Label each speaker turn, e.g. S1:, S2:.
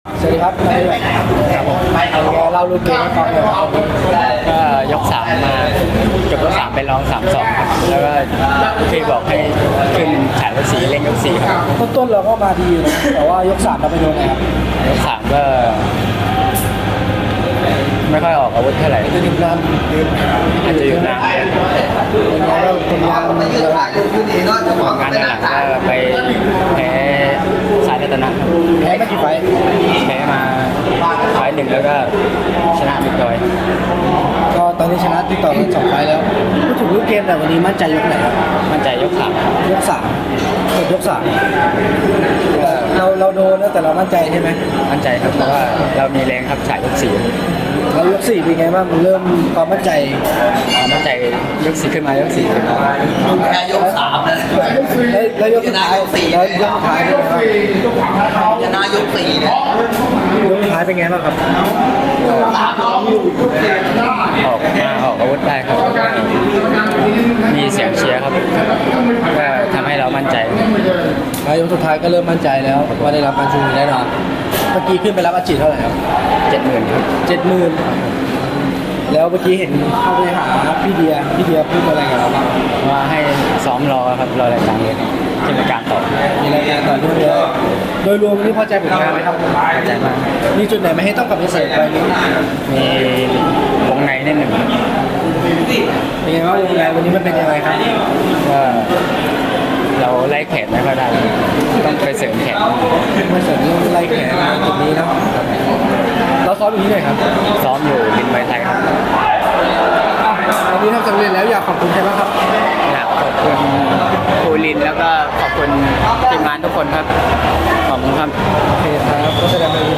S1: สวัสดีครับครับผมเล่าลูกเกมให้ฟังหน่อยครับ
S2: ก็ยก3มาจบยก3ไปร้อง3-2ครับแล้วก็พี่บอกให้ขึ้นฉายยก4เล่นยก4ครับ
S1: ต้นเราก็มาดีอยู่นะแต่ว่ายก3เราไปโดนไงครับ
S2: ยก3ก็ไม่ค่อยออกอาวุธเท่าไหร่
S1: จะดื่มน้ำดื่ม
S2: อาจจะอยู่นาน
S1: เป็นไงบ้างผลงาน
S2: ผลงานหลังก็ไปแพ้สายรัตนะ
S1: แพ้ไม่กี่ไฟ
S2: แพ้มาไฟล์หนึ่งแล้วก็ชนะบิ๊กดอย
S1: ก็ตอนนี้ชนะติดต่อกัน2 ไฟแล้วพูดถึงลูกเกมแต่วันนี้มั่นใจยกไหนครับ
S2: มั่นใจยก3
S1: ยก3ยก3เราโดนแล้วแต่เรามั่นใจใช่ไหม
S2: มั่นใจครับเพราะว่าเรามีแรงครับฉายยก4
S1: แล้วยก4เป็นไงบ้างเริ่มความมั่นใจ
S2: ยก4ขึ้นมายก4ขึ้นมา
S3: แค่ยก3นะ
S1: แล้วยกสุดท้ายแล้วยกสุดท้ายเป็นไงบ้าง
S3: ชนะยก4เนี่ย
S1: ยกสุดท้ายเป็นไงบ้างครับ
S2: ออกอาวุธได้ครับมีเสียงเชียร์ครับก็ทำให้เรามั่นใจ
S1: แล้วยกสุดท้ายก็เริ่มมั่นใจแล้วว่าได้รับการชูมือแน่นอนเมื่อกี้ขึ้นไปรับอาชีพเท่าไหร่ครับ
S2: 70,000ครับ
S1: 70,000แล้วเมื่อกี้เห็นเข้าไปหาพี่เดียพูดอะไรกับเราบ้าง
S2: ว่าให้ซ้อมรอครับรอรายการเลยที่รายการต่อ
S1: มีรายการต่อเนื่องเลยโดยรวมวันนี้พอใจผลงานไหมครับ
S2: พอใจมาก
S1: มีจุดไหนไม่ให้ต้องกลับไปเสริมไปนี้
S2: มีวงในนิดหนึ่ง
S1: เป็นไงว่าวงในวันนี้มันเป็นยังไงครับ
S2: ว่าเราไล่แขนไม่ค่อยได้ต้องไปเสริมแขน
S1: มาเสริมเรื่องไล่แขนจุดนี้เนาะเราซ้อมอยู่ที่ไหนครับ
S2: ซ้อมอยู่บินไปไทยครับ
S1: วันนี้ทำสำเร็จแล้วอยากขอบคุณใครบ้างครับ
S2: อยากขอบคุณครูลินแล้วก็ขอบคุณทีมงานทุกคนครับขอบคุณครับ
S1: โอเคครับก็แสดงความยินดี